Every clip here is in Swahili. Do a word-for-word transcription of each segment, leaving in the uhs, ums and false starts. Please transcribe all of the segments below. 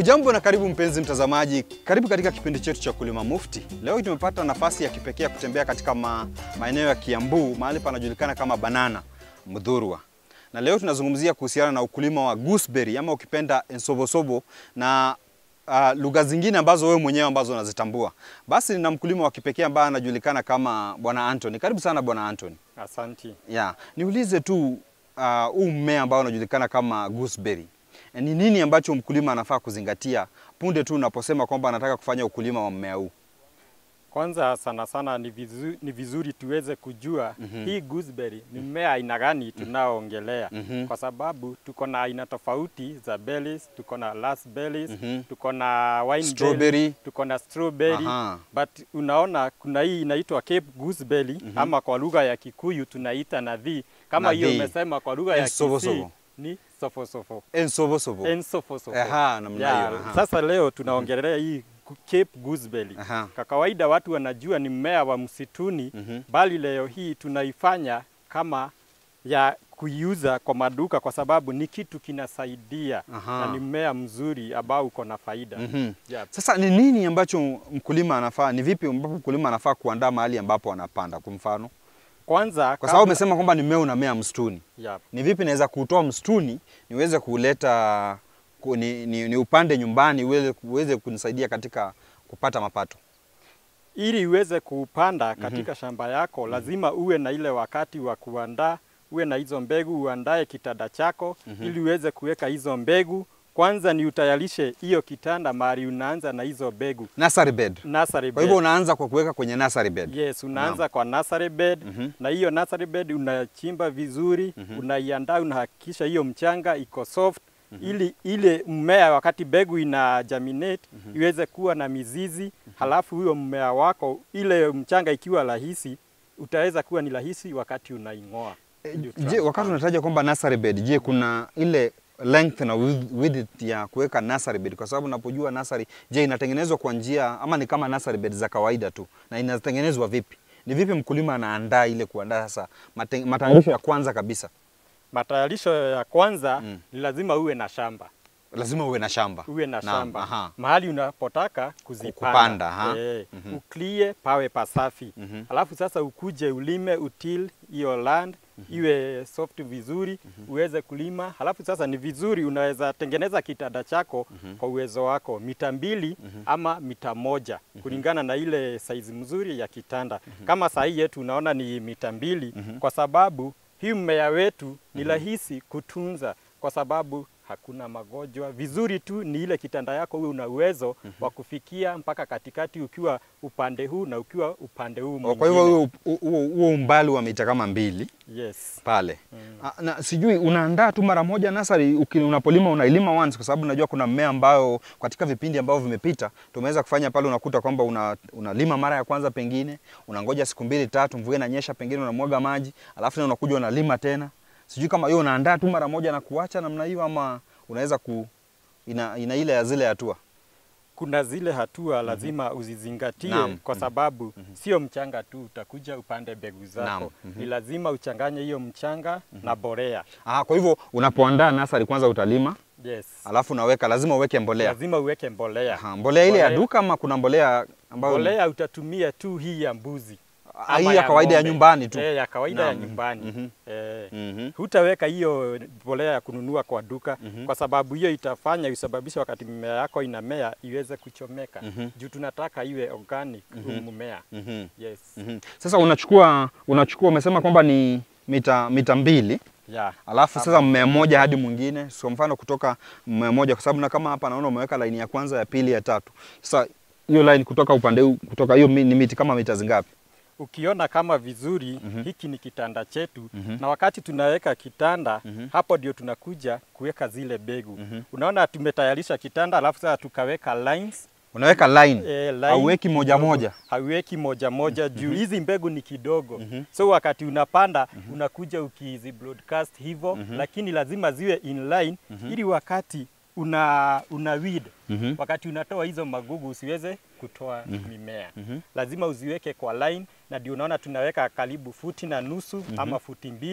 Hujambo na karibu mpenzi mtazamaji, karibu katika kipindi chetu cha Kulima Mufti. Leo tumepata nafasi ya kipekee kutembea katika ma, maeneo ya Kiambu, mahali panajulikana kama Banana, Mudhurwa. Na leo tunazungumzia kuhusiana na ukulima wa gooseberry ama ukipenda ensovosovo na uh, lugha zingine ambazo wewe mwenyewe ambazo unazitambua. Basi nina mkulima wa kipekee ambaye anajulikana kama Bwana Anthony. Karibu sana Bwana Anthony. Asante. Yeah, niulize tu uh, huu mmea ambao unajulikana kama gooseberry. Ni nini ambacho mkulima anafaa kuzingatia punde tu unaposema kwamba anataka kufanya ukulima wa mmea huu? Kwanza sana sana ni vizuri, ni vizuri tuweze kujua mm -hmm. hii gooseberry ni mmea aina gani tunaoongelea. mm -hmm. Kwa sababu tuko na aina tofauti za berries, tuko na raspberries, mm -hmm. tuko na wine strawberry, berry, tuko na strawberry. Aha. But unaona kuna hii inaitwa Cape gooseberry mm -hmm. ama kwa lugha ya Kikuyu tunaita nadhi. Kama hiyo umesema kwa lugha ya Kisii ni sofosofo. Ensovosofo. Ensofosofo. Aha, namna hiyo. Sasa leo tunaongelea hii Cape gooseberry. Aha. Kwa kawaida watu wanajua ni mmea wa msituni, mm -hmm. bali leo hii tunaifanya kama ya kuiuza kwa maduka kwa sababu ni kitu kinasaidia. Aha. na ni mmea mzuri ambao uko na faida. Mm -hmm. Yep. Sasa ni nini ambacho mkulima anafaa, ni vipi ambapo mkulima anafaa kuandaa mahali ambapo anapanda kwa mfano? Kwanza kwa sababu umesema kwamba ni mmea unamea msituni. Yep. Ni vipi naweza kuutoa msituni niweze kuleta ni, ni, ni upande nyumbani uweze, uweze kunisaidia katika kupata mapato? Ili uweze kupanda katika mm -hmm. shamba yako lazima uwe na ile wakati wa kuandaa, uwe na hizo mbegu, uandae kitanda chako mm -hmm. ili uweze kuweka hizo mbegu. Kwanza ni utayarishe hiyo kitanda mahali unaanza na hizo mbegu. Nursery bed. Nursery bed. Kwa hivyo unaanza kwa kuweka kwenye nursery bed. Yes, unaanza no. kwa nursery bed. Mm -hmm. Na hiyo nursery bed unachimba vizuri, mm -hmm. unaiandaa, unahakikisha hiyo mchanga iko soft. Mm -hmm. Ili ile mmea wakati mbegu ina germinate mm -hmm. iweze kuwa na mizizi. Mm -hmm. Halafu huyo mmea wako ile mchanga ikiwa rahisi utaweza kuwa ni rahisi wakati unaingoa. E, je, wakati unataja kwamba nursery bed, je kuna ile length na width ya kuweka nursery bed? Kwa sababu unapojua nursery, je inatengenezwa kwa njia ama ni kama nursery bed za kawaida tu, na inatengenezwa vipi? Ni vipi mkulima anaandaa ile kuandaa sasa matayarisho ya kwanza kabisa? Matayarisho ya kwanza mm. ni lazima uwe na shamba. Lazima uwe na shamba. Uwe na Naam, shamba. aha. Mahali unapotaka kuzipanda. Kupanda, ha? E, mm -hmm. uklie pawe pasafi. Mm -hmm. Alafu sasa ukuje ulime, util hiyo land mm -hmm. iwe soft vizuri, mm -hmm. uweze kulima. Alafu sasa ni vizuri unaweza tengeneza kitanda chako mm -hmm. kwa uwezo wako mita mbili mm -hmm. ama mita moja mm -hmm. kulingana na ile size mzuri ya kitanda. Mm -hmm. Kama saa hii yetu unaona ni mita mbili mm -hmm. kwa sababu hii mmea wetu ni rahisi mm -hmm. kutunza kwa sababu hakuna magonjwa. Vizuri tu ni ile kitanda yako uwe una uwezo mm -hmm. wa kufikia mpaka katikati ukiwa upande huu na ukiwa upande huu mwingine. Kwa hivyo huo umbali wa mita kama mbili. Yes. Pale. Mm. A, na sijui unaandaa tu mara moja nursery unapolima unailima once, kwa sababu najua kuna mmea ambao katika vipindi ambao vimepita tumeweza kufanya pale, unakuta kwamba una, unalima mara ya kwanza, pengine unangoja siku mbili tatu mvua inanyesha, pengine unamwaga maji, alafu unakuja unalima tena. Sijui kama hiyo unaandaa tu mara moja na kuacha namna hiyo ama unaweza ku ina, ina ile ya zile hatua. Kuna zile hatua lazima mm -hmm. uzizingatie. Naam. Kwa sababu mm -hmm. sio mchanga tu utakuja upande mbegu zako. Mm -hmm. Ni lazima uchanganye hiyo mchanga mm -hmm. na mbolea. Ah, kwa hivyo unapoandaa nursery kwanza utalima. Yes. Alafu unaweka, lazima uweke mbolea. Lazima uweke mbolea. Aha, mbolea ile ya duka ama kuna mbolea ambayo mbolea utatumia tu hii ya mbuzi? Hii ya kawaida ya nyumbani tu. Eh, ya kawaida ya nyumbani. Mm -hmm. Eh. Mm -hmm. Hutaweka hiyo mbolea ya kununua kwa duka mm -hmm. kwa sababu hiyo itafanya isababisha wakati mimea yako inamea iweze kuchomeka. Mm -hmm. Juu tunataka iwe organic mm -hmm. mmea. Mm -hmm. Yes. Mm -hmm. Sasa unachukua unachukua umesema kwamba ni mita mita mbili. Yeah. Alafu sasa mmea mmoja hadi mwingine, kwa mfano kutoka mmea mmoja, kwa sababu na kama hapa naona umeweka line ya kwanza, ya pili, ya tatu. Sasa hiyo line kutoka upande huu, kutoka hiyo ni miti kama mita zingapi? Ukiona kama vizuri mm -hmm. hiki ni kitanda chetu mm -hmm. na wakati tunaweka kitanda mm -hmm. hapo ndio tunakuja kuweka zile mbegu. Mm -hmm. Unaona tumetayarisha kitanda alafu sasa tukaweka lines. Unaweka line, e, line hauweki moja moja. Hauweki moja moja mm -hmm. juu hizi mbegu ni kidogo. Mm -hmm. So wakati unapanda mm -hmm. unakuja ukizi broadcast hivyo mm -hmm. lakini lazima ziwe in line mm -hmm. ili wakati una una weed mm -hmm. wakati unatoa hizo magugu usiweze kutoa mm -hmm. mimea. Mm -hmm. Lazima uziweke kwa line, na ndio unaona tunaweka karibu futi na nusu mm -hmm. ama futi mbili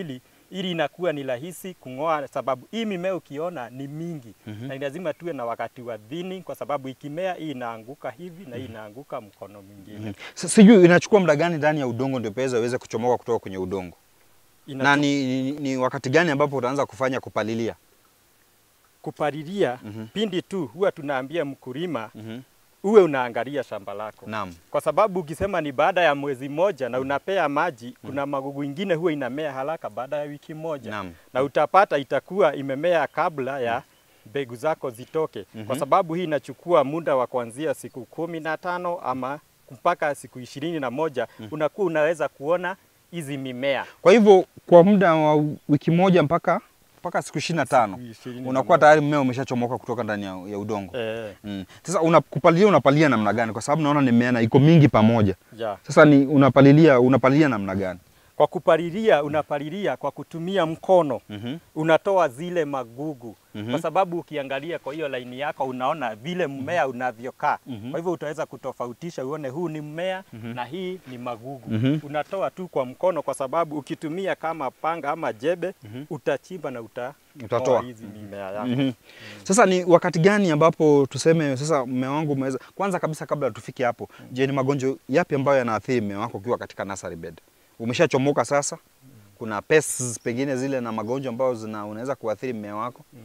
ili inakuwa ni rahisi kung'oa, sababu hii mimea ukiona ni mingi mm -hmm. na lazima tuwe na wakati wa thinning, kwa sababu ikimea hii inaanguka hivi na hii inaanguka mkono mwingine. mm -hmm. Sijui inachukua muda gani ndani ya udongo ndio pesa iweze kuchomoka kutoka kwenye udongo? Inachuk... na ni, ni, ni wakati gani ambapo utaanza kufanya kupalilia? Kupalilia mm -hmm. pindi tu huwa tunaambia mkulima mm -hmm. uwe unaangalia shamba lako. Naam. Kwa sababu ukisema ni baada ya mwezi moja na unapea maji, mm. kuna magugu ingine huwa inamea haraka baada ya wiki moja. Naam. Na utapata itakuwa imemea kabla ya mbegu zako zitoke. Mm -hmm. Kwa sababu hii inachukua muda wa kuanzia siku kumi na tano ama mpaka siku ishirini na moja mm. unakuwa unaweza kuona hizi mimea. Kwa hivyo kwa muda wa wiki moja mpaka mpaka siku ishirini na tano unakuwa tayari mmea umeshachomoka kutoka ndani ya, ya udongo. Eh. Mm. Sasa unapalilia unapalilia namna gani? Kwa sababu naona ni mimea na iko mingi pamoja. Yeah. Sasa ni unapalilia unapalilia namna gani? Kwa kupalilia unapalilia kwa kutumia mkono. Mm -hmm. Unatoa zile magugu. Mm -hmm. Kwa sababu ukiangalia kwa hiyo laini yako unaona vile mmea unavyokaa. Mm -hmm. Kwa hivyo utaweza kutofautisha uone huu ni mmea mm -hmm. na hii ni magugu. Mm -hmm. Unatoa tu kwa mkono, kwa sababu ukitumia kama panga ama jebe mm -hmm. utachimba na uta utatoa hizi mimea yako. Mm -hmm. Mm -hmm. Sasa ni wakati gani ambapo tuseme sasa mmea wangu umeweza, kwanza kabisa kabla tufike hapo, mm -hmm. je, ni magonjwa yapi ambayo yanaathiri mmea wako ukiwa katika nursery bed? Umeshachomoka sasa, kuna pests pengine zile na magonjwa ambayo zina unaweza kuathiri mmea wako? Mm.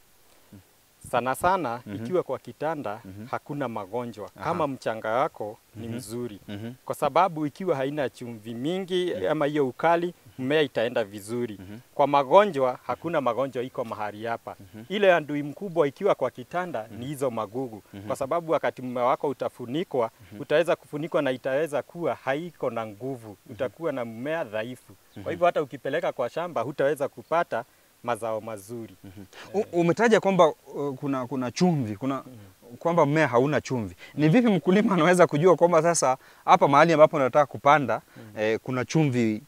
Sana sana mm -hmm. ikiwa kwa kitanda mm -hmm. hakuna magonjwa. Aha. Kama mchanga wako mm -hmm. ni mzuri. Mm -hmm. Kwa sababu ikiwa haina chumvi mingi mm -hmm. ama hiyo ukali, mmea itaenda vizuri. Mm -hmm. Kwa magonjwa hakuna magonjwa iko mahali hapa. Mm -hmm. Ile adui mkubwa ikiwa kwa kitanda mm -hmm. ni hizo magugu. Mm -hmm. Kwa sababu wakati mmea wako utafunikwa, mm -hmm. utaweza kufunikwa na itaweza kuwa haiko na nguvu. Mm -hmm. Utakuwa na mmea dhaifu. Mm -hmm. Kwa hivyo hata ukipeleka kwa shamba hutaweza kupata mazao mazuri. Mm -hmm. eh. Umetaja kwamba uh, kuna kuna chumvi, kuna mm -hmm. kwamba mmea hauna chumvi. Mm -hmm. Ni vipi mkulima anaweza kujua kwamba sasa hapa mahali ambapo nataka kupanda mm -hmm. eh, kuna chumvi?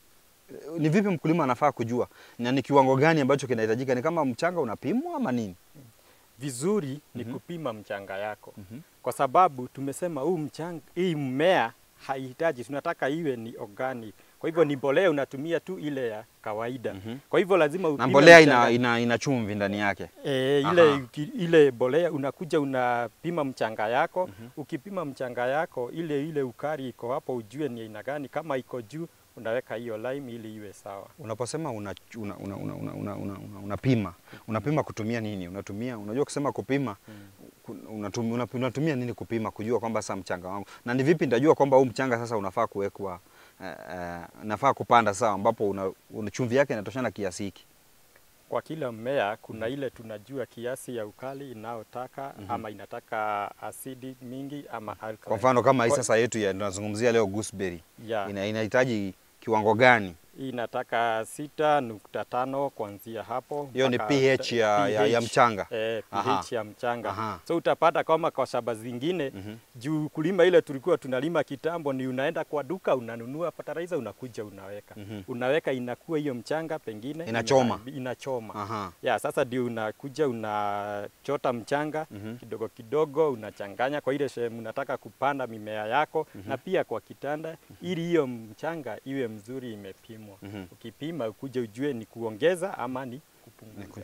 Ni vipi mkulima anafaa kujua? Na ni kiwango gani ambacho kinahitajika? Ni kama mchanga unapimwa ama nini? Vizuri ni mm -hmm. kupima mchanga yako. Mm -hmm. Kwa sababu tumesema huu mchanga, hii mmea haihitaji, tunataka iwe ni organic. Kwa hivyo ni mbolea unatumia tu ile ya kawaida. Mm -hmm. Kwa hivyo lazima upime. Na mbolea ina, ina, ina chumvi ndani yake. E, ile, ile mbolea unakuja unapima mchanga yako. Mm -hmm. Ukipima mchanga yako ile ile ukari iko hapo, ujue ni aina gani. Kama iko juu unaweka hiyo lime ili iwe sawa. Unaposema una una una una una, una, una, unapima, unapima kutumia nini? Unatumia, unajua kusema kupima, mm. unatumia, unatumia nini kupima kujua kwamba sasa mchanga wangu? Na ni vipi nitajua kwamba huu mchanga sasa unafaa kuwekwa uh, uh, nafaa kupanda sawa, ambapo una, una chumvi yake inatoshana kiasi hiki? Kwa kila mmea kuna mm. ile tunajua kiasi ya ukali inayotaka mm -hmm. ama inataka asidi mingi ama alkaline. Kwa mfano kama hii sasa yetu ya tunazungumzia leo gooseberry. Yeah. Ina, inahitaji kiwango gani? Inataka sita nukta tano kuanzia hapo. Hiyo ni pH ya, pH, ya, ya mchanga. Eh, pH Aha. ya mchanga. Aha. So utapata kama kwa shamba zingine mm -hmm. juu kulima ile tulikuwa tunalima kitambo ni unaenda kwa duka unanunua fertilizer unakuja unaweka. Mm -hmm. Unaweka inakuwa hiyo mchanga pengine inachoma. Ina, inachoma. Aha. Ya sasa ndio unakuja unachota mchanga mm -hmm. kidogo kidogo unachanganya kwa ile sehemu unataka kupanda mimea yako mm -hmm. na pia kwa kitanda mm -hmm. ili hiyo mchanga iwe mzuri imepimwa. Mm -hmm. Ukipima ukuje ujue ni kuongeza ama ni kupunguza.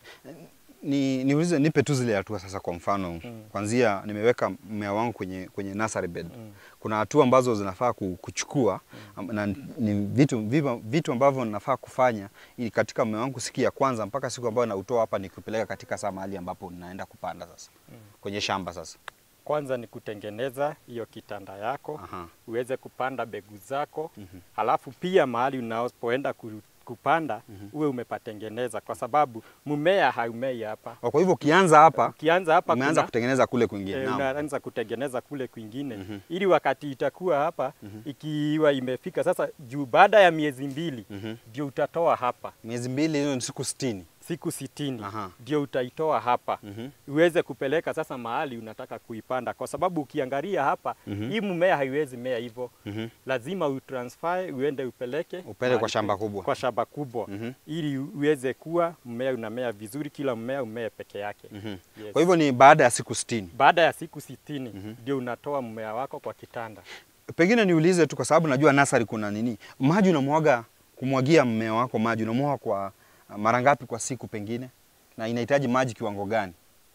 Ni niulize nipe tu zile hatua sasa, kwa mfano mm. kwanzia nimeweka mmea wangu kwenye kwenye nursery bed. Mm. Kuna hatua ambazo zinafaa kuchukua mm. na ni vitu vitu, vitu ambavyo ninafaa kufanya ili katika mmea wangu siku ya kwanza mpaka siku ambayo nautoa hapa nikupeleka katika saa mahali ambapo ninaenda kupanda sasa. Mm. Kwenye shamba sasa. Kwanza ni kutengeneza hiyo kitanda yako. Aha. Uweze kupanda mbegu zako. Mm -hmm. Halafu pia mahali unapoenda kupanda mm -hmm. uwe umepatengeneza, kwa sababu mmea haumei hapa. Kwa hivyo ukianza hapa, ukianza hapa umeanza kutengeneza kule kwingine. E, unaanza kutengeneza kule kwingine. Mm -hmm. Ili wakati itakuwa hapa mm -hmm. ikiwa imefika sasa juu baada ya miezi mbili ndio mm -hmm. utatoa hapa. Miezi mbili hiyo ni siku sitini. Siku sitini ndio utaitoa hapa. Mm -hmm. Uweze kupeleka sasa mahali unataka kuipanda, kwa sababu ukiangalia hapa mm -hmm. hii mmea haiwezi mea hivyo. Mm -hmm. Lazima utransfer uende upeleke upeleke kwa shamba kubwa. Kwa shamba kubwa. Mm -hmm. Ili uweze kuwa mmea unamea vizuri, kila mmea umee peke yake. Mm -hmm. Yes. Kwa hivyo ni baada ya siku sitini. Baada ya siku sitini ndio mm -hmm. unatoa mmea wako kwa kitanda. Pengine niulize tu, kwa sababu najua nursery kuna nini? Maji unamwaga kumwagia mmea wako maji unamwaga kwa mara ngapi kwa siku pengine, na inahitaji maji kiwango gani?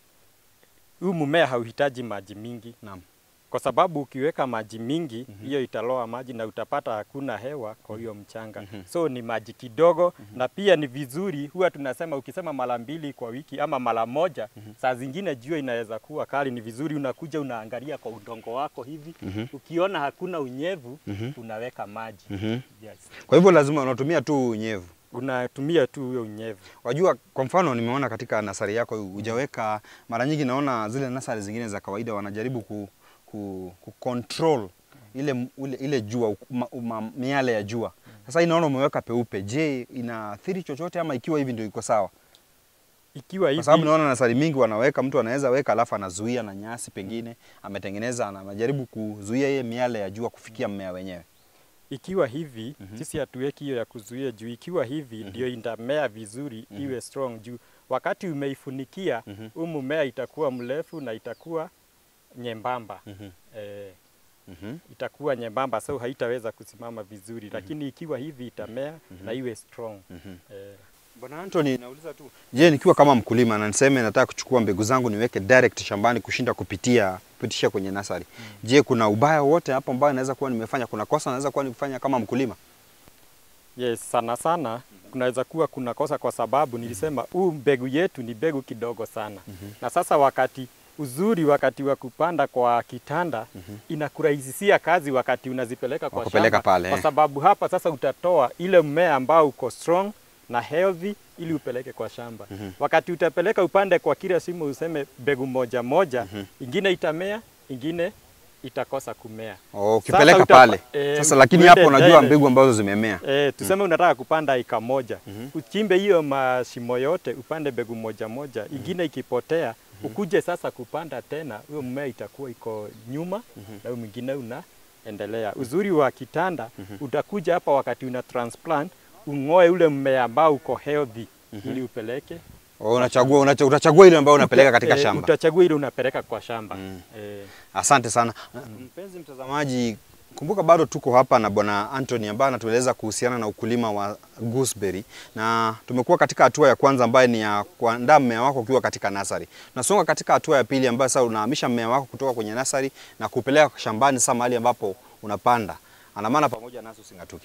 Huu mmea hauhitaji maji mingi. Naam. Kwa sababu ukiweka maji mingi, hiyo mm -hmm. italoa maji na utapata hakuna hewa kwa hiyo mchanga. mm -hmm. So ni maji kidogo. mm -hmm. Na pia ni vizuri, huwa tunasema ukisema mara mbili kwa wiki ama mara moja, mm -hmm. saa zingine jua inaweza kuwa kali, ni vizuri unakuja unaangalia kwa udongo wako hivi. mm -hmm. Ukiona hakuna unyevu, mm -hmm. unaweka maji. mm -hmm. Yes. Kwa hivyo lazima unatumia tu unyevu. Unatumia tu hiyo unyevu. Wajua, kwa mfano nimeona katika nasari yako hujaweka, mara nyingi naona zile nasari zingine za kawaida wanajaribu ku ku, ku control ile, ile, ile jua uma, uma, miale ya jua. Sasa inaona umeweka peupe. Je, inaathiri chochote ama ikiwa hivi ndio iko sawa? Ikiwa hivi, kwa sababu naona nasari mingi wanaweka, mtu anaweza weka alafu anazuia na nyasi pengine ametengeneza, anajaribu kuzuia ile miale ya jua kufikia mmea wenyewe. Ikiwa hivi, mm -hmm. sisi hatuweki hiyo ya kuzuia juu. Ikiwa hivi mm -hmm. ndio itamea vizuri, mm -hmm. iwe strong juu. Wakati umeifunikia, mm -hmm. huu mmea itakuwa mrefu na itakuwa nyembamba. mm -hmm. eh, mm -hmm. itakuwa nyembamba, so haitaweza kusimama vizuri. mm -hmm. Lakini ikiwa hivi itamea mm -hmm. na iwe strong. mm -hmm. eh. Bwana Anthony, nauliza tu, je, nikiwa kama mkulima na niseme nataka kuchukua mbegu zangu niweke direct shambani kushinda kupitia kupitisha kwenye nasari. mm. Je, kuna ubaya wote hapo ambao naweza kuwa nimefanya? Kuna kosa naweza kuwa nimefanya kama mkulima? Yes, sana sana kunaweza kuwa kuna kosa, kwa sababu nilisema huu mbegu yetu ni mbegu kidogo sana. mm -hmm. Na sasa wakati uzuri wakati wa kupanda kwa kitanda, mm -hmm. inakurahisishia kazi wakati unazipeleka kwa shamba pale, kwa sababu hapa sasa utatoa ile mmea ambao uko strong na healthy ili upeleke kwa shamba. mm -hmm. Wakati utapeleka upande kwa kila shimo useme mbegu moja moja, mm -hmm. ingine itamea, ingine itakosa kumea. Oh, ukipeleka pale. E, sasa lakini hapo unajua mbegu ambazo zimemea. Eh, tuseme mm -hmm. unataka kupanda eka moja. mm -hmm. Uchimbe hiyo mashimo yote, upande mbegu moja moja, mm -hmm. ingine ikipotea, mm -hmm. ukuje sasa kupanda tena, huyo mmea itakuwa iko nyuma, mm -hmm. na mwingine unaendelea. Uzuri wa kitanda, mm -hmm. utakuja hapa wakati una transplant, ungoe ule mmea ambao uko healthy, mm -hmm. ili upeleke. Oh, unachagua unachagua utachagua ile ambayo unapeleka katika e, shamba. Utachagua ile unapeleka kwa shamba. Mm. E. Asante sana. Mm. Mpenzi mtazamaji, kumbuka bado tuko hapa na Bwana Anthony ambaye anatueleza kuhusiana na ukulima wa gooseberry, na tumekuwa katika hatua ya kwanza ambayo ni ya kuandaa mmea wako ukiwa katika nasari. Tunasonga katika hatua ya pili ambayo sasa unahamisha mmea wako kutoka kwenye nasari na kupeleka shambani, sasa mahali ambapo unapanda. Andamana pamoja nasi usingatuke.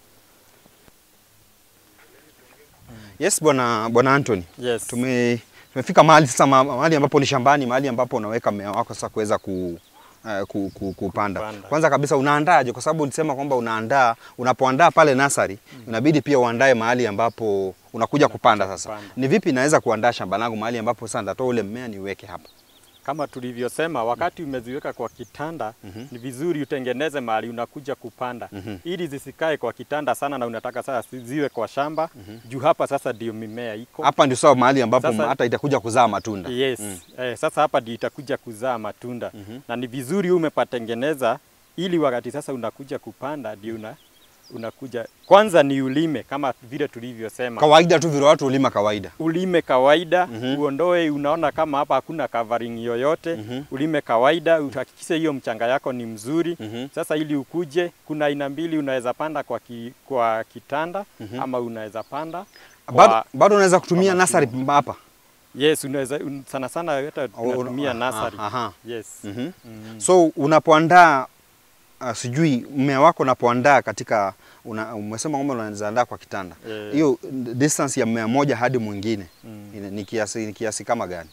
Yes, bwana bwana Anthony. Yes. Tume tumefika mahali sasa, mahali ambapo ni shambani, mahali ambapo unaweka mmea wako sasa kuweza ku Uh, ku, ku, kupanda. Kupanda. Kwanza kabisa unaandaaje? Kwa sababu ulisema kwamba unaandaa, unapoandaa pale nasari, mm. inabidi pia uandae mahali ambapo unakuja kupanda sasa. Kupanda. Ni vipi naweza kuandaa shamba langu mahali ambapo sasa nitatoa ule mmea niweke hapa? Kama tulivyosema, wakati umeziweka kwa kitanda, mm -hmm. ni vizuri utengeneze mahali unakuja kupanda, mm -hmm. ili zisikae kwa kitanda sana, na unataka sasa ziwe kwa shamba, mm -hmm. juu hapa sasa ndio mimea iko. Hapa ndio sawa mahali ambapo sasa hata itakuja kuzaa matunda. Yes. Mm. Eh, sasa hapa ndio itakuja kuzaa matunda. Mm -hmm. Na ni vizuri umepatengeneza ili wakati sasa unakuja kupanda ndio una unakuja kwanza ni ulime kama vile tulivyosema. Kawaida tu vile watu ulima kawaida. Ulime kawaida, mm -hmm. uondoe, unaona kama hapa hakuna covering yoyote, mm -hmm. ulime kawaida, uhakikishe hiyo mchanga yako ni mzuri. Mm -hmm. Sasa ili ukuje, kuna aina mbili, unaweza panda kwa ki, kwa kitanda, mm -hmm. ama unaweza panda bado bado unaweza kutumia nasari hapa. Yes, unaweza un, sana sana hata tunatumia nasari. Aha. Yes. Mm -hmm. Mm -hmm. So unapoandaa Uh, sijui mmea wako unapoandaa katika una, umesema kwamba unaweza andaa kwa kitanda. Hiyo yeah. distance ya mmea moja hadi mwingine mm. ni kiasi ni kiasi kama gani?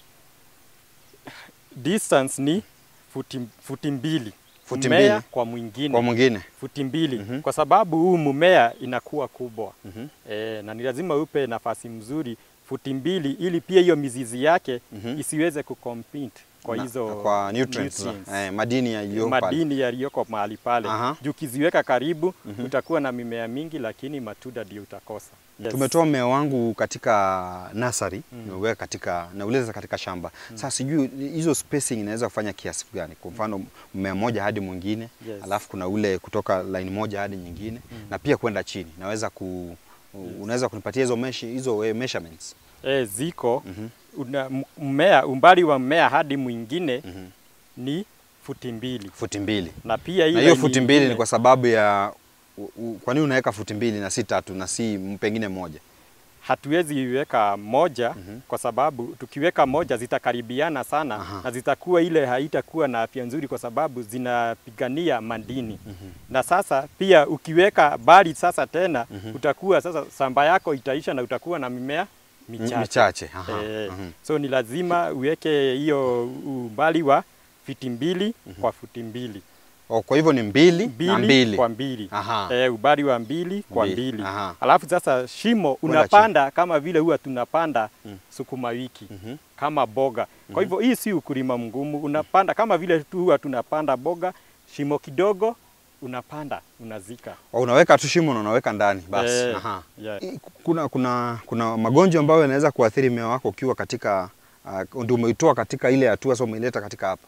Distance ni futi futi mbili. Futi mmea mbili kwa mwingine. Kwa mwingine. Futi mbili. Mm -hmm. Kwa sababu huu mmea inakuwa kubwa. Mm -hmm. E, na ni lazima upe nafasi mzuri futi mbili ili pia hiyo mizizi yake mm -hmm. isiweze kucompete kwa hizo kwa nutrients, nutrients. Eh, madini yaliyoko madini yaliyoko mahali pale. Juu kiziweka karibu mm -hmm. utakuwa na mimea mingi lakini matunda ndio utakosa. Yes. Tumetoa mmea wangu katika nasari, mm. nimeweka katika nauleza katika shamba. Mm. Sasa sijui hizo spacing inaweza kufanya kiasi gani? Kwa mfano mmea moja hadi mwingine, yes. alafu kuna ule kutoka line moja hadi nyingine, mm. na pia kwenda chini. Naweza ku yes. unaweza kunipatia hizo mesh hizo measurements? Eh, ziko. Mm -hmm. Una mmea, umbali wa mmea hadi mwingine mm -hmm. ni futi mbili. Futi mbili. Na pia ile hiyo futi mbili ni kwa sababu ya kwa nini unaweka futi mbili na si tatu na si pengine moja? hatuwezi iweka moja mm -hmm. kwa sababu tukiweka moja zitakaribiana sana. Aha. Na zitakuwa ile haitakuwa na afya nzuri kwa sababu zinapigania madini. Mm -hmm. Na sasa pia ukiweka bali sasa tena mm -hmm. utakuwa sasa shamba yako itaisha na utakuwa na mimea michache. Michache. Aha. E, mm -hmm. So ni lazima uweke hiyo umbali wa fiti mbili mm -hmm. kwa futi mbili. Oh, kwa hivyo ni mbili, mbili na mbili kwa mbili. E, ubali wa mbili kwa mbili, mbili. Aha. Alafu sasa shimo unapanda kama vile huwa tunapanda mm. sukuma wiki mm -hmm. kama boga. Kwa hivyo mm -hmm. hii si ukulima mgumu, unapanda kama vile tu huwa tunapanda boga, shimo kidogo unapanda, unazika. Oh, unaweka tu shimo na unaweka ndani basi. E, Aha. Yeah. Kuna kuna kuna magonjwa ambayo yanaweza kuathiri mmea wako ukiwa katika uh, ndio umeitoa katika ile hatua sasa umeileta katika hapa.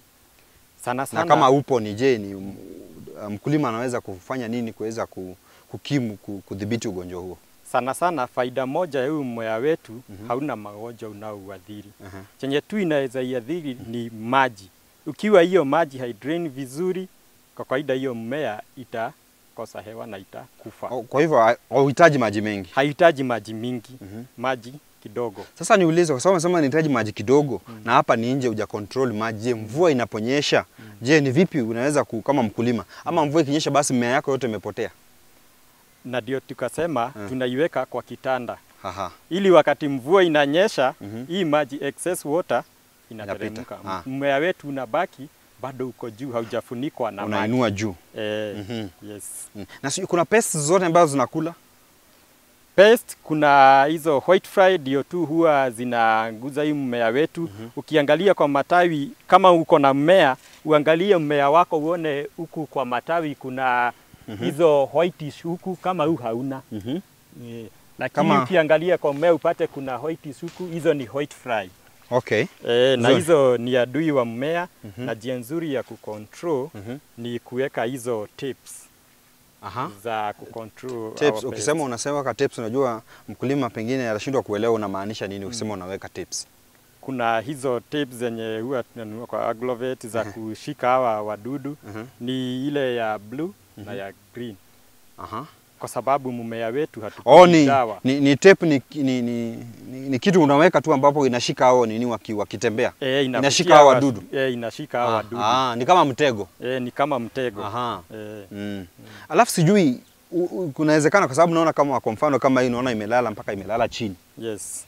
Sana sana. Na kama upo ni je, ni mkulima anaweza kufanya nini kuweza kukimu kudhibiti ugonjwa huo? Sana sana faida moja ya huu mmea wetu mm -hmm. hauna magonjwa unaoadhiri. Uh -huh. Chenye tu inaweza iadhiri mm -hmm. ni maji. Ukiwa hiyo maji haidrain vizuri, kwa kawaida hiyo mmea itakosa hewa na itakufa. Oh, kwa hivyo hauhitaji maji mengi. Haihitaji maji mingi. Mm -hmm. Maji kidogo. Sasa niulize kwa sababu nasema nahitaji maji kidogo mm. na hapa ni nje uja control maji. Je, mvua inaponyesha, mm. je ni vipi unaweza ku, kama mkulima ama mvua ikinyesha basi mmea yako yote imepotea? Na ndio tukasema mm. tunaiweka kwa kitanda. Aha. Ili wakati mvua inanyesha mm -hmm. hii maji excess water inateremka. Mmea wetu unabaki bado uko juu, haujafunikwa na maji. Unainua juu. Eh, mm -hmm. Yes. Mm. Na sio kuna pests zote ambazo zinakula? Pest, kuna hizo white fly ndio tu huwa zinaguza hii mmea wetu. Mm -hmm. Ukiangalia kwa matawi, kama uko na mmea, uangalie mmea wako uone huku kwa matawi kuna mm -hmm. hizo whitish huku, kama huu hauna. Mm -hmm. E, lakini kama... ukiangalia kwa mmea upate kuna whitish huku, hizo ni white fly. Okay. E, na hizo ni adui wa mmea. Mm -hmm. Na njia nzuri ya kucontrol mm -hmm. ni kuweka hizo tips. Aha. Za kucontrol tips. Ukisema unasema ka tips, unajua mkulima pengine atashindwa kuelewa unamaanisha nini ukisema mm. unaweka tips. Kuna hizo tips zenye huwa tunanunua kwa Agrovet za uh -huh. kushika hawa wadudu. Uh -huh. Ni ile ya blue uh -huh. na ya green. Aha. Kwa sababu mmea wetu hatutumii oh, ni, dawa. Ni, ni tape ni, ni, ni, ni, ni kitu unaweka tu ambapo inashika hao nini wakitembea. E, inashika hao wadudu. Eh, inashika hao wadudu. Ah, ni kama mtego. Eh, ni kama mtego. Aha. E. Mm. Mm. Alafu sijui kunawezekana kwa sababu naona kama kwa mfano kama hii naona imelala mpaka imelala chini. Yes.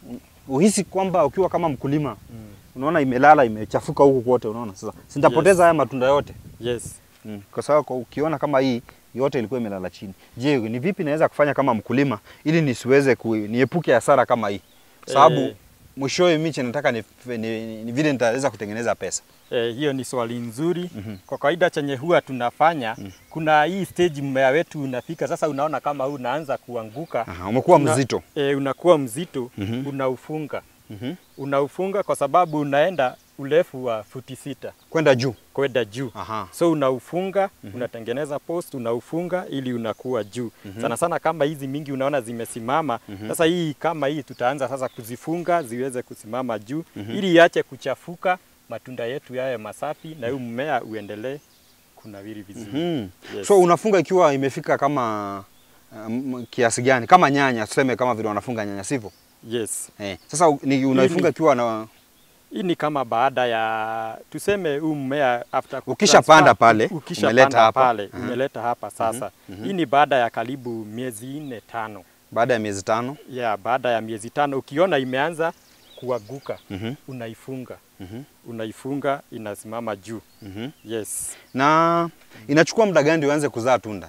Uhisi kwamba ukiwa kama mkulima mm. unaona imelala imechafuka huku kote, unaona sasa sitapoteza yes. haya matunda yote. Yes. Mm. Kwa sababu ukiona kama hii yote ilikuwa imelala chini. Je, ni vipi naweza kufanya kama mkulima ili nisiweze ku, niepuke hasara kama hii? Sababu e, mwishowe miche nataka ni, ni, ni vile nitaweza kutengeneza pesa. E, hiyo ni swali nzuri. Mm -hmm. Kwa kawaida chenye huwa tunafanya mm. kuna hii stage mmea wetu unafika sasa, unaona kama huu unaanza kuanguka. Aha, umekuwa mzito. Una, e, unakuwa mzito. Mm -hmm. Unaufunga. Mm -hmm. Unaufunga kwa sababu unaenda urefu wa futi sita kwenda juu kwenda juu. Aha. So unaufunga, mm -hmm. unatengeneza post, unaufunga ili unakuwa juu. Mm -hmm. Sana sana kama hizi mingi unaona zimesimama. Mm -hmm. Sasa hii kama hii tutaanza sasa kuzifunga ziweze kusimama juu. Mm -hmm. ili iache kuchafuka, matunda yetu yawe masafi na huu mmea uendelee kunawiri vizuri. Mm -hmm. Yes. So unafunga ikiwa imefika kama um, kiasi gani? Kama nyanya tuseme, kama vile wanafunga nyanya sivyo? Yes. Eh. Sasa ni unaifunga ikiwa na hii ni kama baada ya tuseme huu mmea after ukishapanda pale, ukisha umeleta hapa pale, uh -huh. umeleta hapa sasa. Uh -huh. Hii ni baada ya karibu miezi nne tano. Baada ya miezi tano? Yeah, baada ya miezi tano ukiona imeanza kuaguka, uh -huh. unaifunga. Uh -huh. Unaifunga inasimama juu. Uh -huh. Yes. Na inachukua muda gani uanze kuzaa tunda?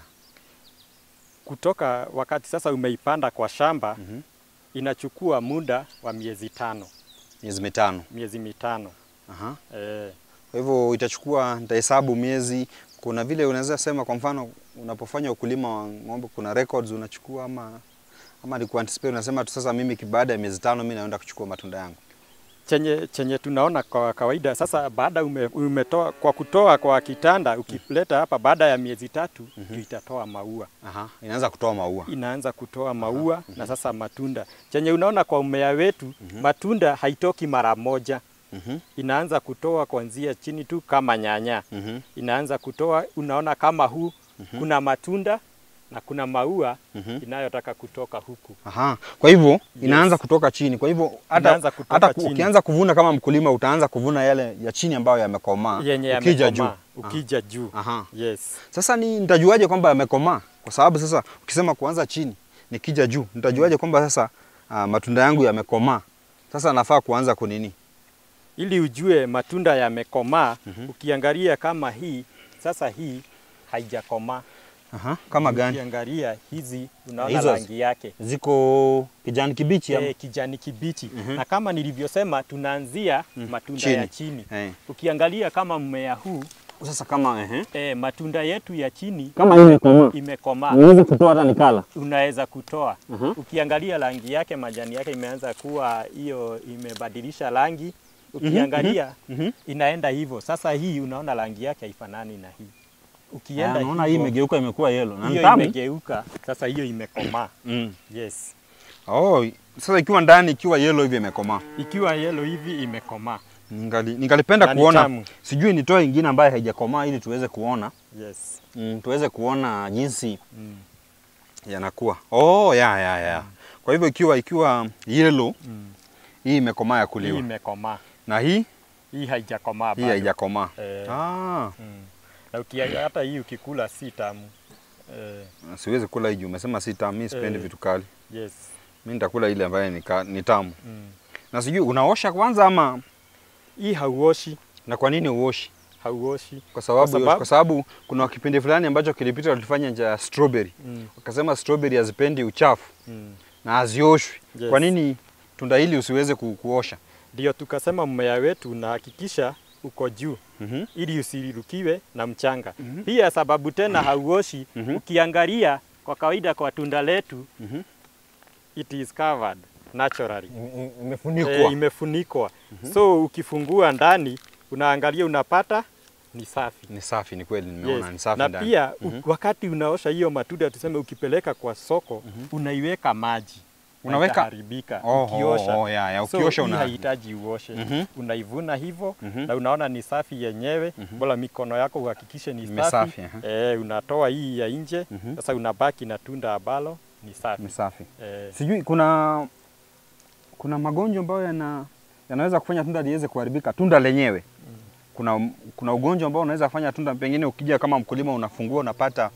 Kutoka wakati sasa umeipanda kwa shamba, uh -huh. inachukua muda wa miezi tano. Miezi mitano. Miezi mitano. Aha. Eh. Kwa hivyo itachukua, nitahesabu miezi. Kuna vile unaweza sema kwa mfano unapofanya ukulima wa ng'ombe kuna records unachukua ama ama ni kuanticipate, unasema tu sasa mimi baada ya miezi tano mimi naenda kuchukua matunda yangu. Chenye chenye tunaona kwa kawaida sasa baada ume, umetoa kwa kutoa kwa kitanda ukileta hapa baada ya miezi tatu mm -hmm. itatoa maua. Aha, inaanza kutoa maua. Inaanza kutoa maua. Aha. Na sasa matunda. Chenye unaona kwa mmea wetu mm -hmm. matunda haitoki mara moja. Mm -hmm. Inaanza kutoa kuanzia chini tu kama nyanya. Mm -hmm. Inaanza kutoa, unaona kama huu mm -hmm. kuna matunda na kuna maua Mhm. inayotaka kutoka huku. Aha. Kwa hivyo inaanza kutoka chini. Kwa hivyo hata Inaanza kutoka hata ku- chini. ukianza kuvuna kama mkulima utaanza kuvuna yale ya chini ambayo yamekomaa Yenye ukija juu. yamekomaa, ukija juu. Aha. Yes. Sasa ni nitajuaje kwamba yamekomaa? Kwa sababu sasa ukisema kuanza chini nikija juu, nitajuaje kwamba sasa uh, matunda yangu yamekomaa? Sasa nafaa kuanza kunini? Ili ujue matunda yamekomaa, Mhm. ukiangalia kama hii, sasa hii haijakomaa. Aha. Kama gani? Ukiangalia hizi unaona Hizo- rangi yake. Ziko kijani kibichi ama? E, kijani kibichi. Mhm. Na kama nilivyosema tunaanzia Mhm. matunda Chini. ya chini. Eh. Ukiangalia kama mmea huu, Sasa kama ehe. e, matunda yetu ya chini Kama imekomaa. imekomaa. Unaweza kutoa hata nikala. Unaweza kutoa. Mhm. Ukiangalia rangi yake, majani yake imeanza kuwa hiyo, imebadilisha rangi. Ukiangalia Mhm. inaenda hivyo. Sasa hii unaona rangi yake haifanani na hii. Ukienda Naona hii hivyo, imegeuka imekuwa yellow. Na hiyo tamu. imegeuka, sasa hiyo imekomaa. Mm. Yes. Oh, sasa ikiwa ndani ikiwa yellow hivi imekomaa. Ikiwa yellow hivi imekomaa. Ningali ningalipenda Na ni kuona. tamu. Sijui nitoe ingine ambayo haijakomaa ili tuweze kuona. Yes. Mm, tuweze kuona jinsi Mm. yanakuwa. Oh, ya ya ya. Kwa hivyo ikiwa ikiwa yellow Mm. hii imekomaa ya Hii kuliwa. imekomaa. Na hii Hii haijakomaa hii bado. haijakomaa. Eh. Ah, Mm. Na ukia, hata hii ukikula si tamu. Eh, siwezi kula hii juu umesema si tamu, mimi sipendi Eh. vitu kali. yes. Mimi nitakula ile ambayo ni, ka- ni tamu. Mm. Na sijui unaosha kwanza ama Hii hauoshi, na kwa nini uoshi? hauoshi. Kwa sababu, Kwa sababu- kwa sababu kuna kipindi fulani ambacho kilipita tulifanya cha strawberry. Mm. Wakasema strawberry hazipendi uchafu Mm. na hazioshwi. Yes. Kwa nini tunda hili usiweze ku, kuosha? Ndio tukasema mmea wetu unahakikisha uko juu Mhm. ili usirukiwe na mchanga. Mhm. Pia sababu tena hauoshi, Mhm. ukiangalia kwa kawaida kwa tunda letu Mhm. it is covered naturally. Imefunikwa. E, imefunikwa. So ukifungua ndani unaangalia unapata ni safi. Ni safi, ni kweli nimeona ni safi Na ndani. pia u- wakati unaosha hiyo matunda, tuseme ukipeleka kwa soko unaiweka maji, Unaweka? Haitaharibika Oh, ukiosha. oh, oh, ya, ya, So, ukiosha hii una haihitaji uoshe. Mhm. Unaivuna hivyo Mhm. na unaona ni safi yenyewe. Bora mikono yako uhakikishe ni Ni safi. safi, aha. Eh, unatoa hii ya nje. Mhm. Sasa unabaki na tunda ambalo ni safi. ni safi. Eh, Sijui kuna kuna magonjwa ambayo yana yanaweza kufanya tunda liweze kuharibika, tunda lenyewe. Kuna kuna ugonjwa ambao unaweza kufanya tunda pengine ukija kama mkulima unafungua unapata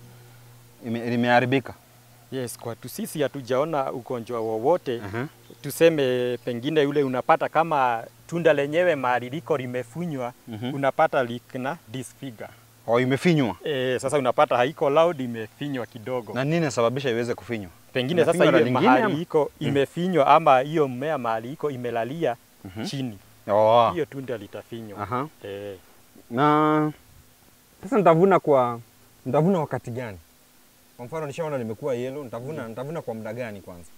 ime- limeharibika. yes, kwa tu sisi hatujaona ugonjwa wowote. Aha. Tuseme pengine yule unapata kama tunda lenyewe mahali liko limefunywa, Mhm. unapata likna disfigure. Oh, imefinywa. E, sasa unapata haiko loud, imefinywa kidogo. Na nini inasababisha iweze kufinywa? Pengine sasa Imefinywa na ile lingine mahali ama? iko imefinywa ama hiyo mmea mahali iko imelalia chini. Oh. Hiyo tunda litafinywa. Aha. E, Na sasa nitavuna kwa nitavuna wakati gani? Kwa mfano nishaona limekuwa yellow, nitavuna nitavuna kwa muda gani kwanza?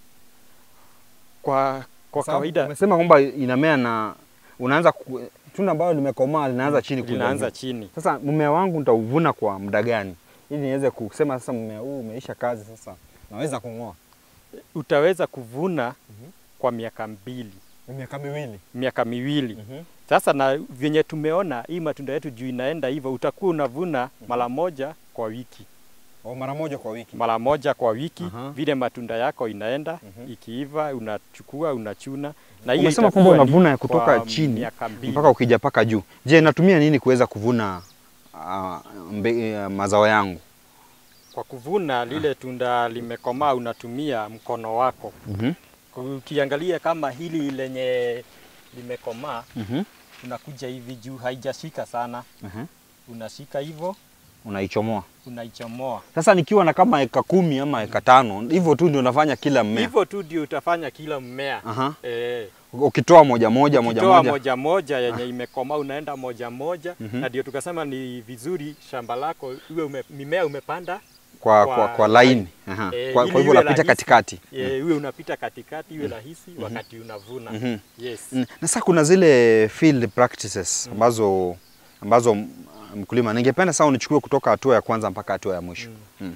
kwa kwa Sababu kawaida umesema kwamba inamea na unaanza ku, tunda ambalo limekomaa linaanza chini kuja linaanza juu. chini. Sasa mmea wangu nitauvuna kwa muda gani ili niweze kusema sasa mmea huu umeisha kazi, sasa naweza kung'oa? Utaweza kuvuna kwa miaka mbili, Miaka miwili. miaka miwili. Mhm. Sasa na vyenye tumeona hii matunda yetu juu inaenda hivyo, utakuwa unavuna mara moja kwa wiki, Oh, mara moja kwa wiki. mara moja kwa wiki. Aha. Vile matunda yako inaenda ikiiva, unachukua unachuna, na hiyo Umesema itakuwa kwamba ni unavuna kutoka kwa chini miaka mbili. mpaka ukija paka juu. Je, natumia nini kuweza kuvuna uh, mbe, uh, mazao yangu? Kwa kuvuna lile tunda limekomaa unatumia mkono wako. Mhm. Ukiangalia kama hili lenye limekomaa, Mhm. unakuja hivi juu, haijashika sana, Mhm. unashika hivyo, Unaichomoa. unaichomoa. Sasa nikiwa na kama eka kumi ama eka tano, hivyo tu ndio nafanya kila mmea. Hivyo tu ndio utafanya kila mmea. Aha. Eh, Ukitoa moja moja moja ukitoa moja. moja moja yenye imekomaa unaenda moja moja. Mhm. Na ndio tukasema ni vizuri shamba lako iwe ume, mimea umepanda Kwa, kwa kwa, kwa line. Aha. Eh, Kwa, ili kwa hivyo iwe unapita rahisi. katikati. e, iwe unapita katikati, iwe rahisi wakati unavuna. Mhm. Yes. Mm. Na sasa kuna zile field practices ambazo ambazo m- mkulima ningependa sasa unichukue kutoka hatua ya kwanza mpaka hatua ya mwisho. Mm.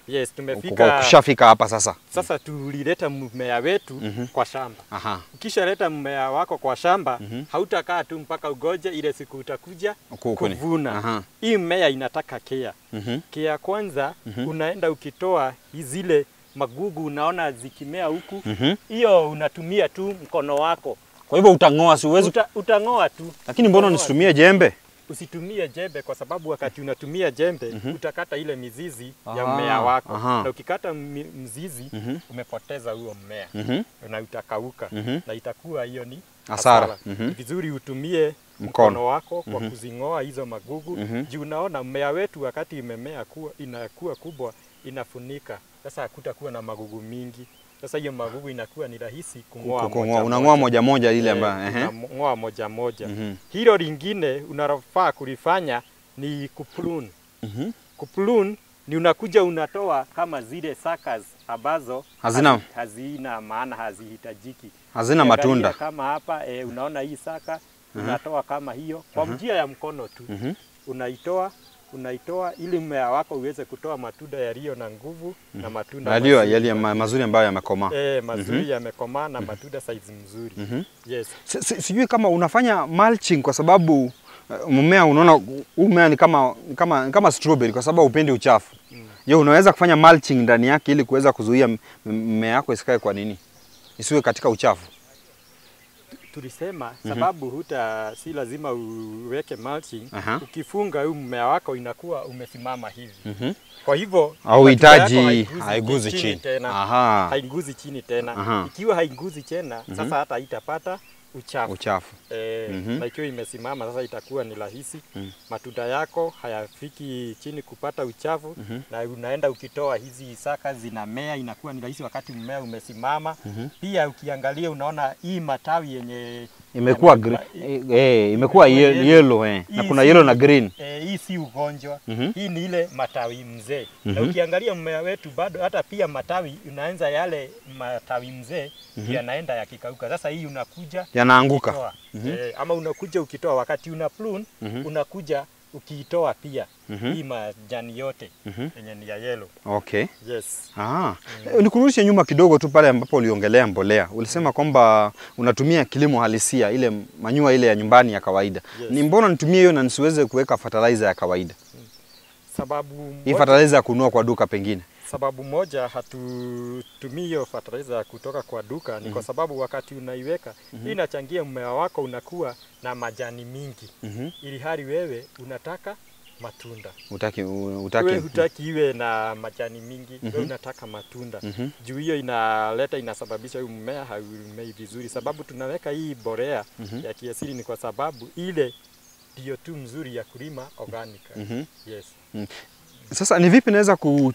Yes, tumefika. Kushafika hapa sasa. Sasa tulileta mmea wetu mm -hmm. kwa shamba. Aha. Ukishaleta mmea wako kwa shamba, mm -hmm. hautakaa tu mpaka ugoje ile siku utakuja Kukuni. kuvuna. Aha. Hii mmea inataka care. Mm -hmm. Care kwanza, mm -hmm. unaenda ukitoa zile magugu unaona zikimea huku. Hiyo mm -hmm. unatumia tu mkono wako. Kwa hivyo utang'oa, si uwezi Uta, utang'oa tu. Lakini mbona nisitumie jembe? Usitumie jembe kwa sababu wakati unatumia jembe mm -hmm. utakata ile mizizi aha, ya mmea wako. Aha. Na ukikata mzizi mm -hmm. umepoteza huo mmea mm -hmm. na utakauka mm -hmm. na itakuwa hiyo ni hasara. Mm -hmm. Vizuri utumie mkono, mkono wako kwa mm -hmm. kuzing'oa hizo magugu mm -hmm. juu unaona mmea wetu wakati imemea kuwa inakuwa kubwa inafunika. Sasa hakutakuwa na magugu mingi. Sasa hiyo magugu inakuwa ni rahisi kung'oa moja. Unang'oa moja moja ile ambayo eh, unang'oa moja moja. Mm -hmm. Hilo lingine unafaa kulifanya ni kuprune. Mm -hmm. Kuprune ni unakuja unatoa kama zile suckers ambazo hazina hazina maana, hazihitajiki. Hazina matunda. Kama hapa e, unaona hii saka mm -hmm. unatoa kama hiyo kwa mm -hmm. njia ya mkono tu. Mm -hmm. Unaitoa unaitoa ili mmea wako uweze kutoa matunda yaliyo na nguvu mm. na matunda yaliyo yali mazuri ambayo yamekomaa. Eh, mazuri mm -hmm. yamekomaa na matunda size mzuri. Mm -hmm. Yes. Sijui kama unafanya mulching kwa sababu mmea unaona mmea ni kama kama kama strawberry kwa sababu upendi uchafu. Mm. Je, unaweza kufanya mulching ndani yake ili kuweza kuzuia mmea wako isikae kwa nini? Isiwe katika uchafu. Tulisema sababu huta si lazima uweke mulching. Uh-huh. Ukifunga huu mmea wako inakuwa umesimama hivi. Uh-huh. Kwa hivyo hauhitaji haiguzi chini tena. Aha. Haiguzi chini tena. Uh-huh. Ikiwa haiguzi tena uh-huh. sasa hata haitapata uchafu. Uchafu. Eh, uh-huh. na ikiwa imesimama sasa itakuwa ni rahisi. Uh-huh. Matunda yako hayafiki chini kupata uchafu uh-huh. na unaenda ukitoa hizi saka zinamea inakuwa ni rahisi wakati mmea umesimama. Uh-huh. Pia ukiangalia unaona hii matawi yenye imekuwa eh imekuwa yellow eh na kuna yellow na green. Eh, hii si ugonjwa. Mm-hmm. Hii ni ile matawi mzee. Mm-hmm. Na ukiangalia mmea wetu bado hata pia matawi unaanza yale matawi mzee mm-hmm. yanaenda yakikauka. Sasa hii unakuja yanaanguka. Mm-hmm. Eh, ama unakuja ukitoa wakati una prune mm-hmm. unakuja ukiitoa pia mm-hmm. hii majani yote mm-hmm. yenye ni ya yellow. Okay. Yes. Ah. Mm. Nikurudishe nyuma kidogo tu pale ambapo uliongelea mbolea. Ulisema kwamba unatumia kilimo halisia ile manyua ile ya nyumbani ya kawaida. Yes. Ni mbona nitumie hiyo na nisiweze kuweka fertilizer ya kawaida? Mm. Sababu hii fertilizer ya kununua kwa duka pengine. Sababu moja hatutumii hiyo fertilizer kutoka kwa duka ni mm -hmm. kwa sababu wakati unaiweka mm -hmm. inachangia mmea wako unakuwa na majani mingi. Mm -hmm. Ili hali wewe unataka matunda. Utaki utaki wewe hutaki iwe na majani mingi, mm -hmm. wewe unataka matunda. Mm -hmm. Juu hiyo inaleta inasababisha huyu mmea haumei vizuri. Sababu tunaweka hii borea mm -hmm. ya kiasili ni kwa sababu ile ndio tu mzuri ya kulima organic. Mm -hmm. Yes. Mm -hmm. Sasa ni vipi naweza ku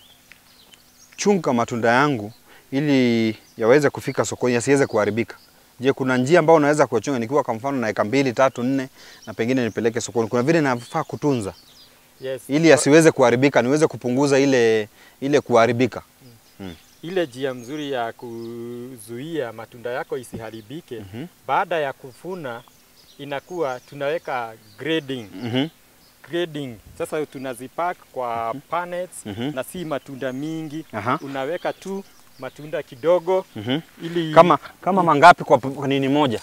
chunga matunda yangu ili yaweze kufika sokoni yasiweze kuharibika? Je, kuna njia ambayo unaweza kuchunga nikiwa kwa mfano na eka mbili, tatu, nne na pengine nipeleke sokoni? Kuna vile nafaa kutunza? Yes. Ili yasiweze kuharibika, niweze kupunguza ile ile kuharibika. Mm. Mm. Ile njia mzuri ya kuzuia matunda yako isiharibike mm -hmm. baada ya kuvuna inakuwa tunaweka grading. Mm -hmm. Grading. Sasa tunazipack kwa panels mm -hmm. na si matunda mingi. Aha. Unaweka tu matunda kidogo mm -hmm. ili kama kama mangapi kwa nini moja?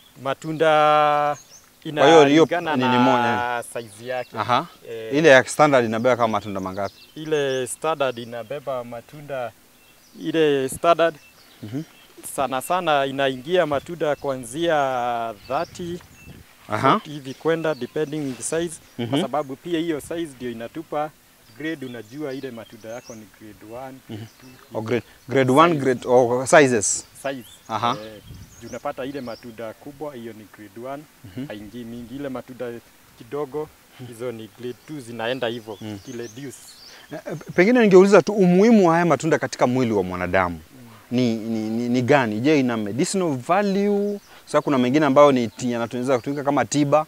Matunda inalingana na size yake. Aha. E, ile ya standard inabeba kama matunda mangapi? Ile standard inabeba matunda ile standard mm -hmm. sana sana inaingia matunda kuanzia thelathini Aha. hivi kwenda depending on the size. Mm -hmm. Kwa sababu pia hiyo size ndio inatupa grade, unajua ile matunda yako ni grade one, mm -hmm. two, oh, grade grade one, grade or sizes. Size. Aha. Eh, unapata ile matunda kubwa hiyo ni grade one, mm -hmm. haingii mingi. Ile matunda kidogo hizo ni grade two, zinaenda hivyo mm -hmm. kile reduce. Pengine ningeuliza tu umuhimu wa haya matunda katika mwili wa mwanadamu. Mm. Ni, ni, ni, ni gani? Je, ina medicinal value? Sasa kuna mengine ambayo ni yanatunza kutumika kama tiba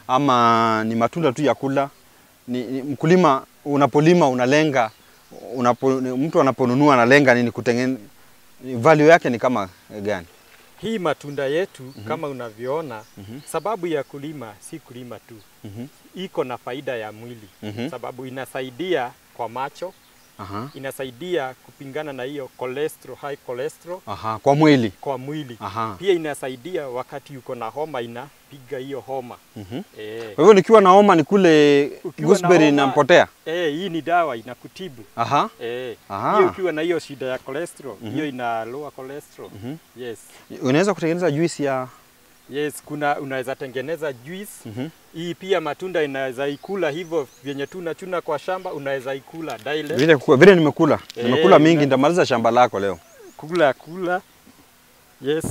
ama ni matunda tu ya kula? Ni, ni mkulima unapolima unalenga unapo, mtu anaponunua analenga nini kutengeneza, value yake ni kama gani? Hii matunda yetu mm -hmm. kama unavyoona mm -hmm. sababu ya kulima si kulima tu. Mm -hmm. Iko na faida ya mwili. Mm -hmm. Sababu inasaidia kwa macho, Aha. inasaidia kupingana na hiyo cholesterol, high cholesterol Aha, kwa mwili. kwa mwili. Aha. Pia inasaidia wakati uko na homa, inapiga hiyo homa. Mhm. Eh. Kwa hivyo nikiwa na homa ni kule gooseberry inampotea. Eh, hii ni dawa inakutibu. Aha. Eh. Aha. Hiyo ukiwa na hiyo shida ya cholesterol, hiyo Mhm. ina lower cholesterol. Mhm. Yes. Unaweza kutengeneza juice ya Yes, kuna unaweza tengeneza juice. Mhm. Hii pia matunda inaweza ikula hivyo vyenye tunachuna kwa shamba, unaweza ikula direct. vile kwa vile nimekula. Eh, Nimekula mingi, una- nitamaliza shamba lako leo. Kula kula. Yes.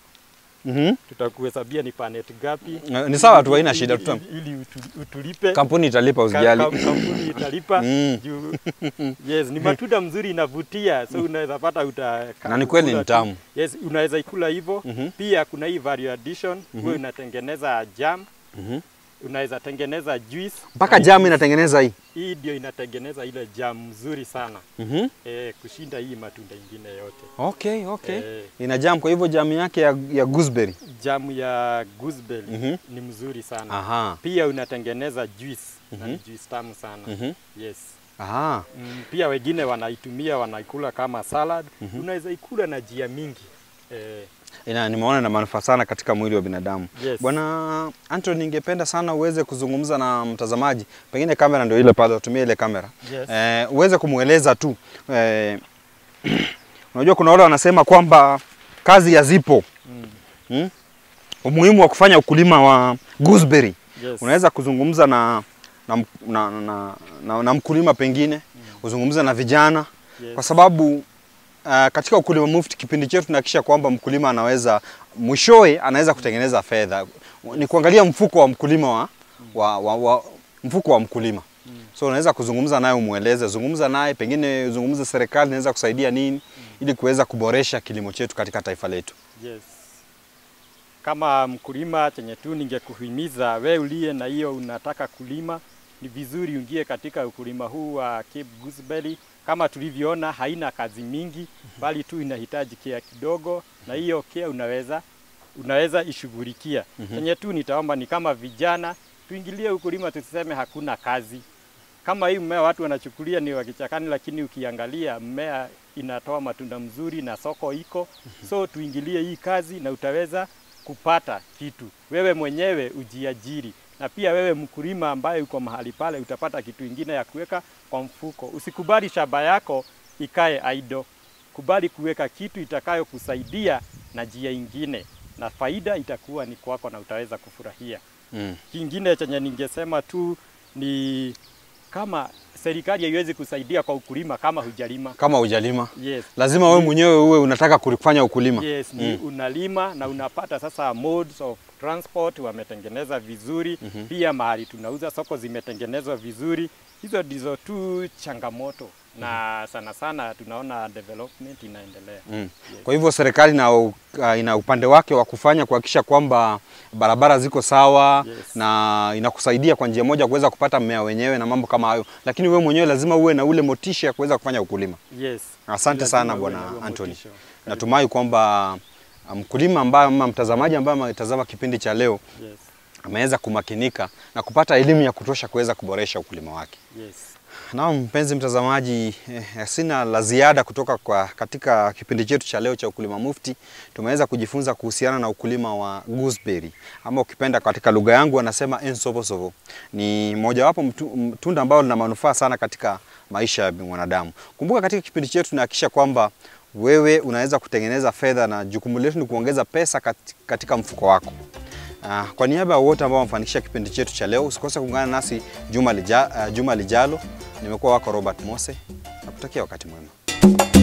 Mhm. Tutakuhesabia ni panet gapi. Eh, Ni sawa tu, haina shida Ili, tu. ili utu- utulipe. Kampuni italipa Ka- usijali. ka- Kampuni italipa. Mm. Juu, yes, ni matunda mzuri inavutia, so unaweza pata uta Na ni kweli kula ni tu. tamu. Yes, unaweza ikula hivyo. Mhm. Pia kuna hii value addition, Mhm. wewe unatengeneza jam, Mhm. unaweza tengeneza juice. Mpaka jamu inatengeneza hii. Hii ndio inatengeneza ile jam mzuri sana. Mhm. Eh, kushinda hii matunda ingine yote. Okay, okay. Eh. Ina jam, kwa hivyo jamu yake ya, ya gooseberry. Jamu ya gooseberry Mhm. ni mzuri sana. Aha. Pia unatengeneza juice, na ni Mhm. juice tamu sana. Mhm. Yes. Aha. Mm, pia wengine wanaitumia wanaikula kama salad. Mhm. Unaweza ikula na njia mingi. Eh, Ina nimeona na manufaa sana katika mwili wa binadamu. Yes. Bwana Anthony, ningependa sana uweze kuzungumza na mtazamaji. Pengine kamera ndio ile pale, utumie ile kamera. Yes. Eh, uweze kumueleza tu. Eh, unajua kuna wale wanasema kwamba kazi hazipo. Mm. Hmm? Umuhimu wa kufanya ukulima wa gooseberry. Yes. Unaweza kuzungumza na na, na, na, na, na mkulima pengine, mm. uzungumza na vijana. Yes. Kwa sababu uh, katika ukulima mufti kipindi chetu tunahakikisha kwamba mkulima anaweza mwishowe anaweza kutengeneza fedha. Ni kuangalia mfuko wa mkulima wa, wa, wa, wa mfuko wa mkulima. Mm. So unaweza kuzungumza naye, umueleze, zungumza naye, pengine zungumza serikali inaweza kusaidia nini, mm. ili kuweza kuboresha kilimo chetu katika taifa letu. Yes. Kama mkulima chenye tu ningekuhimiza we uliye na hiyo unataka kulima, ni vizuri ungie katika ukulima huu wa Cape Gooseberry. Kama tulivyoona haina kazi mingi, bali tu inahitaji care kidogo, na hiyo care unaweza unaweza ishughulikia. Mhm. Chenye tu nitaomba ni kama vijana tuingilie ukulima, tusiseme hakuna kazi. Kama hii mmea watu wanachukulia ni wa kichakani, lakini ukiangalia mmea inatoa matunda mzuri na soko iko. So tuingilie hii kazi na utaweza kupata kitu. Wewe mwenyewe ujiajiri, na pia wewe mkulima ambaye uko mahali pale utapata kitu ingine ya kuweka kwa mfuko. Usikubali shamba yako ikae idle. Kubali kuweka kitu itakayo kusaidia na njia ingine, na faida itakuwa ni kwako na utaweza kufurahia. Mm. Kingine chenye ningesema tu ni kama serikali haiwezi kusaidia kwa ukulima kama hujalima. Kama hujalima. Yes. Lazima wewe mwenyewe uwe unataka kufanya ukulima. Yes, ni Mm. unalima na unapata sasa modes of transport wametengeneza vizuri. Mhm. Pia mahali tunauza soko zimetengenezwa vizuri. Hizo ndizo tu changamoto, na sana sana tunaona development inaendelea. Mm. Yes. Kwa hivyo serikali na uh, ina upande wake wa kufanya kuhakikisha kwamba barabara ziko sawa. Yes. Na inakusaidia kwa njia moja kuweza kupata mmea wenyewe na mambo kama hayo, lakini wewe mwenyewe lazima uwe na ule motisha ya kuweza kufanya ukulima. Yes. Asante Lazima sana uwe Bwana na huo Anthony. motisha. Natumai kwamba mkulima ambaye ama mtazamaji ambaye ametazama kipindi cha leo Yes. ameweza kumakinika na kupata elimu ya kutosha kuweza kuboresha ukulima wake. Yes. Naam, mpenzi mtazamaji, eh, sina la ziada kutoka kwa katika kipindi chetu cha leo cha Ukulima Mufti. Tumeweza kujifunza kuhusiana na ukulima wa gooseberry, ama ukipenda katika lugha yangu wanasema ensovosovo. Ni mojawapo mtu, tunda ambalo lina manufaa sana katika maisha ya mwanadamu. Kumbuka katika kipindi chetu tunahakikisha kwamba wewe unaweza kutengeneza fedha, na jukumu letu ni kuongeza pesa katika mfuko wako. Uh, kwa niaba ya wote ambao wamefanikisha kipindi chetu cha leo, usikose kuungana nasi juma, lija, uh, juma lijalo. Nimekuwa wako Robert Mose, nakutakia wakati mwema.